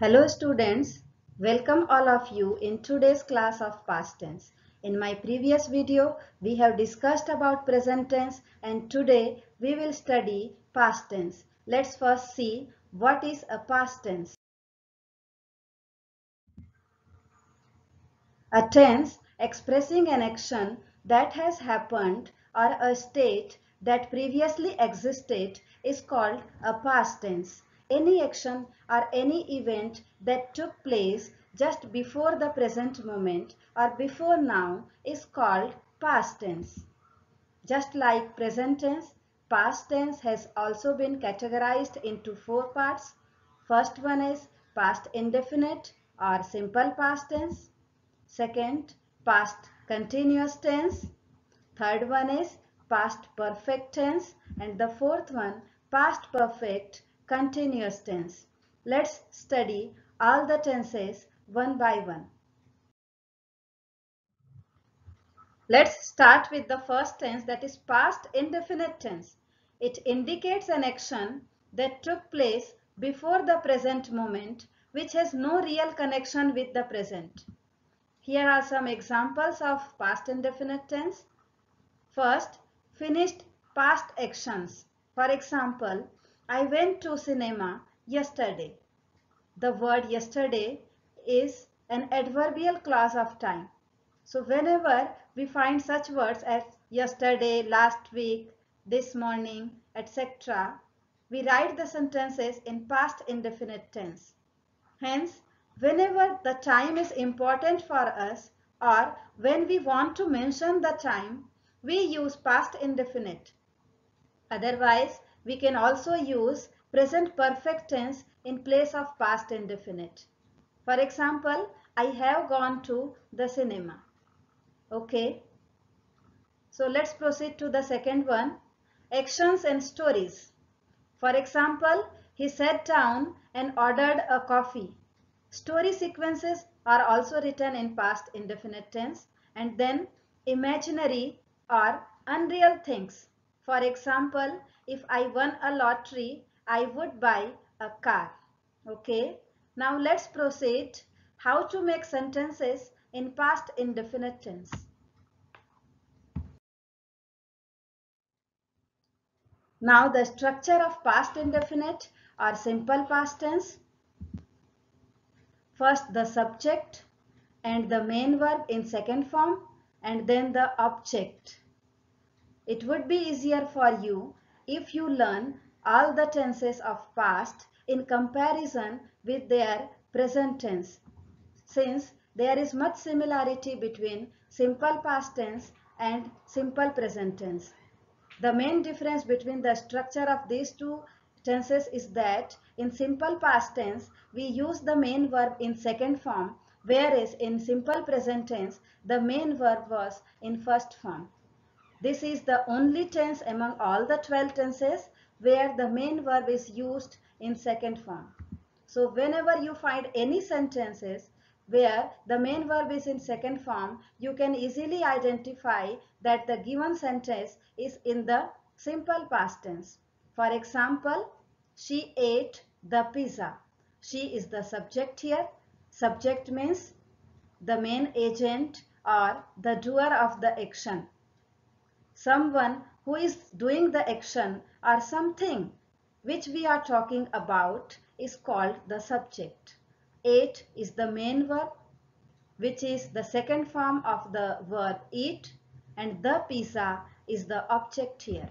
Hello students, welcome all of you in today's class of past tense. In my previous video, we have discussed about present tense and today we will study past tense. Let's first see what is a past tense. A tense expressing an action that has happened or a state that previously existed is called a past tense. Any action or any event that took place just before the present moment or before now is called past tense. Just like present tense, past tense has also been categorized into four parts. First one is past indefinite or simple past tense. Second, past continuous tense. Third one is past perfect tense. And the fourth one, past perfect continuous tense. Let's study all the tenses one by one. Let's start with the first tense, that is past indefinite tense. It indicates an action that took place before the present moment which has no real connection with the present. Here are some examples of past indefinite tense. First, finished past actions. For example, I went to cinema yesterday. The word yesterday is an adverbial clause of time. So whenever we find such words as yesterday, last week, this morning, etc., we write the sentences in past indefinite tense. Hence, whenever the time is important for us or when we want to mention the time, we use past indefinite. Otherwise, we can also use present perfect tense in place of past indefinite. For example, I have gone to the cinema. Okay. So let's proceed to the second one. Actions and stories. For example, he sat down and ordered a coffee. Story sequences are also written in past indefinite tense. And then imaginary or unreal things. For example, if I won a lottery, I would buy a car. Okay. Now let's proceed how to make sentences in past indefinite tense. Now the structure of past indefinite or simple past tense. First the subject and the main verb in second form and then the object. It would be easier for you if you learn all the tenses of past in comparison with their present tense, since there is much similarity between simple past tense and simple present tense. The main difference between the structure of these two tenses is that in simple past tense, we use the main verb in second form, whereas in simple present tense, the main verb was in first form. This is the only tense among all the 12 tenses where the main verb is used in second form. So whenever you find any sentences where the main verb is in second form, you can easily identify that the given sentence is in the simple past tense. For example, she ate the pizza. She is the subject here. Subject means the main agent or the doer of the action. Someone who is doing the action or something which we are talking about is called the subject. Ate is the main verb, which is the second form of the verb eat, and the pizza is the object here.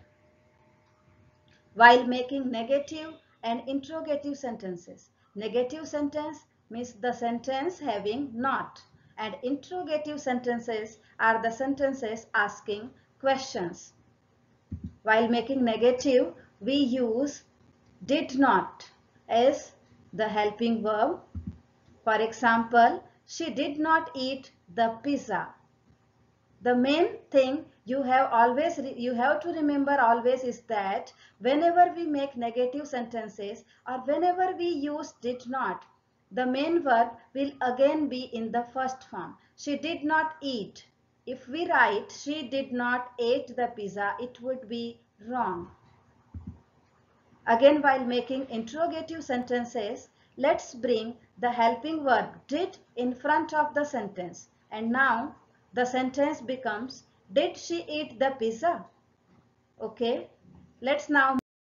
While making negative and interrogative sentences, negative sentence means the sentence having not, and interrogative sentences are the sentences asking questions. While making negative, we use did not as the helping verb. For example, she did not eat the pizza. The main thing you have to remember always is that whenever we make negative sentences or whenever we use did not, the main verb will again be in the first form. She did not eat. If we write she did not eat the pizza, it would be wrong. Again, while making interrogative sentences, let's bring the helping verb did in front of the sentence. And now the sentence becomes, did she eat the pizza? Okay, let's now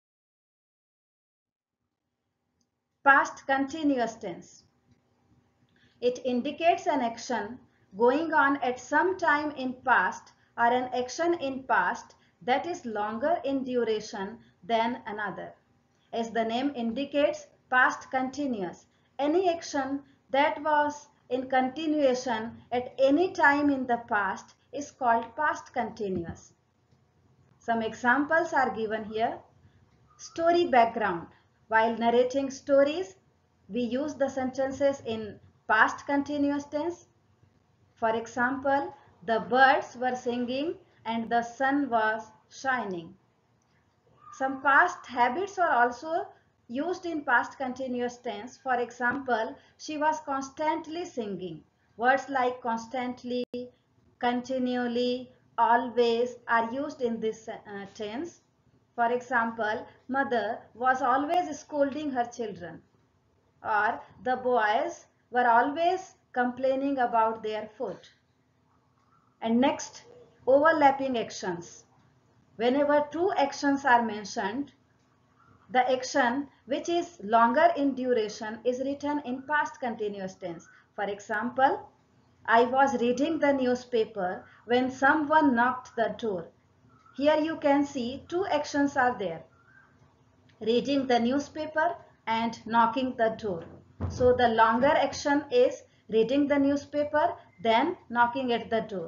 past continuous tense. It indicates an action going on at some time in past or an action in past that is longer in duration than another. As the name indicates, past continuous. Any action that was in continuation at any time in the past is called past continuous. Some examples are given here. Story background. While narrating stories, we use the sentences in past continuous tense. For example, the birds were singing and the sun was shining. Some past habits are also used in past continuous tense. For example, she was constantly singing. Words like constantly, continually, always are used in this tense. For example, mother was always scolding her children, or the boys were always complaining about their food. And next, overlapping actions. Whenever two actions are mentioned, the action which is longer in duration is written in past continuous tense. For example, I was reading the newspaper when someone knocked the door. Here you can see two actions are there, reading the newspaper and knocking the door. So the longer action is reading the newspaper, then knocking at the door.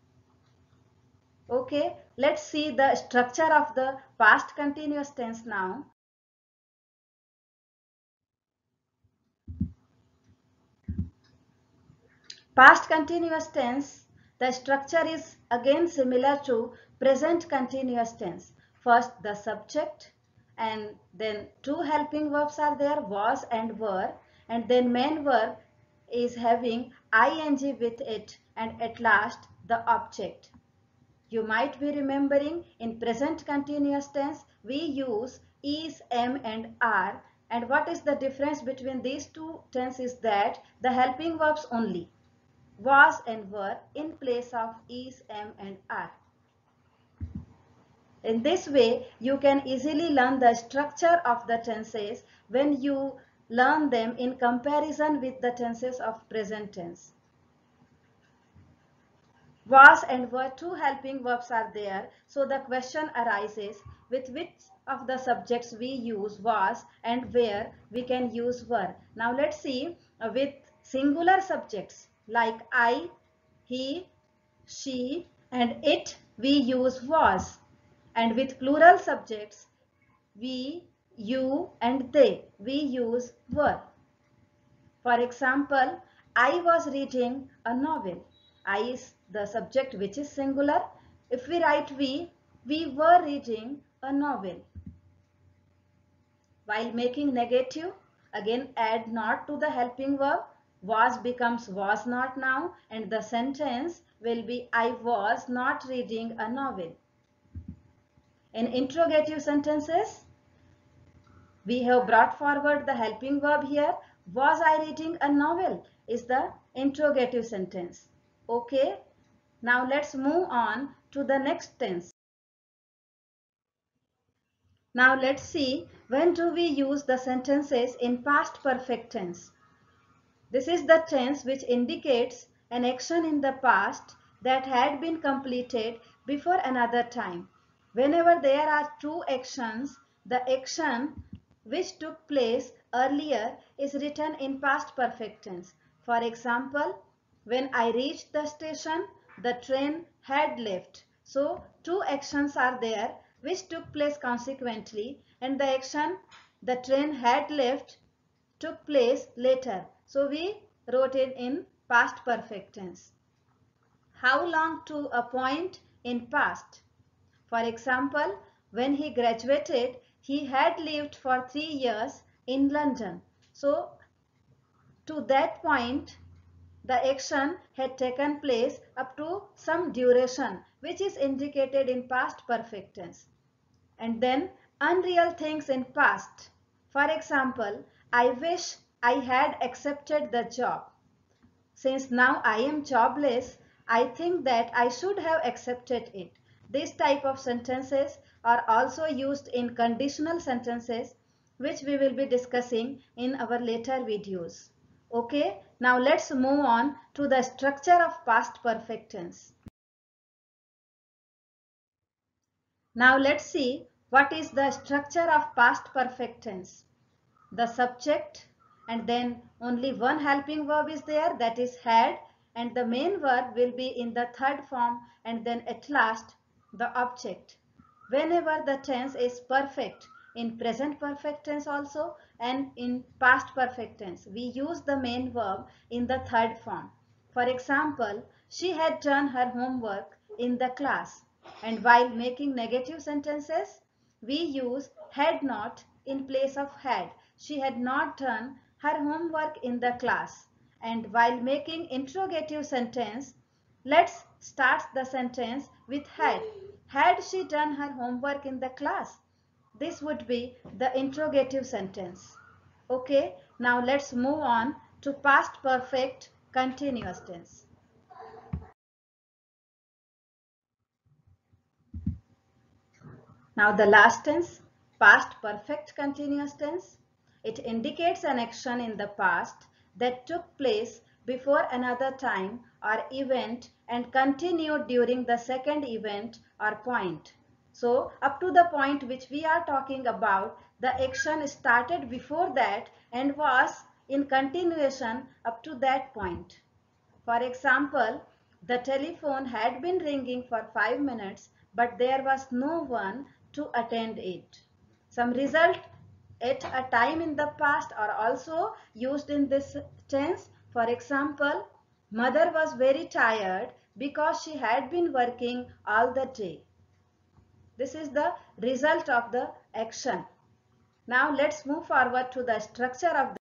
Okay, let's see the structure of the past continuous tense now. Past continuous tense, the structure is again similar to present continuous tense. First the subject, and then two helping verbs are there, was and were, and then main verb is having ing with it, and at last the object. You might be remembering in present continuous tense we use is, am and are, and what is the difference between these two tenses is that the helping verbs only, was and were, in place of is, am and are. In this way, you can easily learn the structure of the tenses when you learn them in comparison with the tenses of present tense. Was and were, two helping verbs are there, so the question arises, with which of the subjects we use was and where we can use were. Now let's see, with singular subjects like I, he, she and it, we use was, and with plural subjects we, you and they, we use were. For example, I was reading a novel. I is the subject which is singular. If we write we were reading a novel. While making negative, again add not to the helping verb. Was becomes was not now, and the sentence will be I was not reading a novel. In interrogative sentences, we have brought forward the helping verb here. Was I reading a novel is the interrogative sentence. Okay. Now let's move on to the next tense. Now let's see, when do we use the sentences in past perfect tense. This is the tense which indicates an action in the past that had been completed before another time. Whenever there are two actions, the action which took place earlier is written in past perfect tense. For example, when I reached the station, the train had left. So two actions are there which took place consequently, and the action the train had left took place later. So we wrote it in past perfect tense. How long to a point in past. For example, when he graduated, he had lived for 3 years in London. So to that point, the action had taken place up to some duration, which is indicated in past perfect tense. And then unreal things in past. For example, I wish I had accepted the job. Since now I am jobless, I think that I should have accepted it. This type of sentences are also used in conditional sentences, which we will be discussing in our later videos. Okay, now let's move on to the structure of past perfect tense. Now let's see what is the structure of past perfect tense. The subject, and then only one helping verb is there, that is had, and the main verb will be in the third form, and then at last the object. Whenever the tense is perfect, in present perfect tense also and in past perfect tense, we use the main verb in the third form. For example, she had done her homework in the class, and while making negative sentences, we use had not in place of had. She had not done her homework in the class. And while making interrogative sentence, let's start the sentence with had. Had she done her homework in the class? This would be the interrogative sentence. Okay, now let's move on to past perfect continuous tense. Now the last tense, past perfect continuous tense. It indicates an action in the past that took place before another time or event and continued during the second event or point. So up to the point which we are talking about, the action started before that and was in continuation up to that point. For example, the telephone had been ringing for 5 minutes, but there was no one to attend it. Some result at a time in the past are also used in this tense. For example, mother was very tired because she had been working all the day. This is the result of the action. Now let's move forward to the structure of the.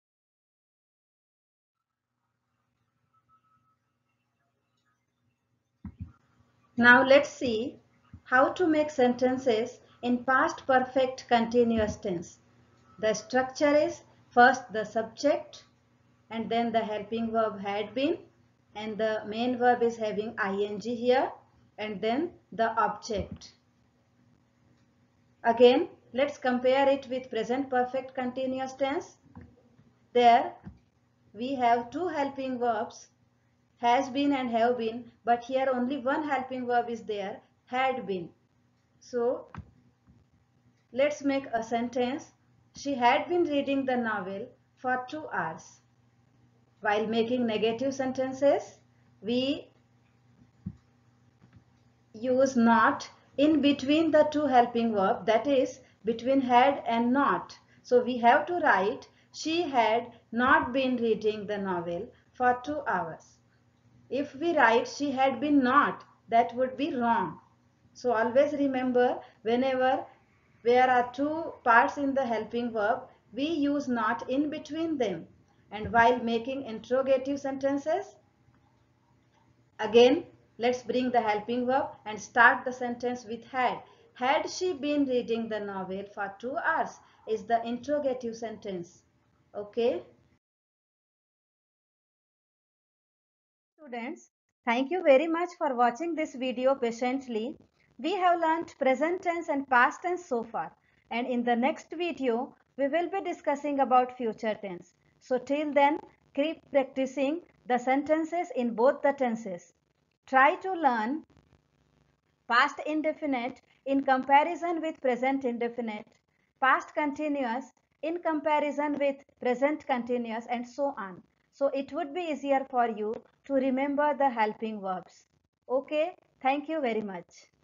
Now let's see how to make sentences in past perfect continuous tense. The structure is first the subject and then the helping verb had been, and the main verb is having ing here, and then the object. Again, let's compare it with present perfect continuous tense. There we have two helping verbs, has been and have been, but here only one helping verb is there, had been. So let's make a sentence. She had been reading the novel for 2 hours. While making negative sentences, we use not in between the two helping verb, that is between had and not. So we have to write she had not been reading the novel for 2 hours. If we write she had been not, that would be wrong. So always remember, whenever there are two parts in the helping verb, we use not in between them. And while making interrogative sentences, again let's bring the helping verb and start the sentence with had. Had she been reading the novel for 2 hours is the interrogative sentence. Okay. Students, thank you very much for watching this video patiently. We have learnt present tense and past tense so far, and in the next video we will be discussing about future tense. So till then, keep practicing the sentences in both the tenses. Try to learn past indefinite in comparison with present indefinite, past continuous in comparison with present continuous, and so on. So it would be easier for you to remember the helping verbs. Okay, thank you very much.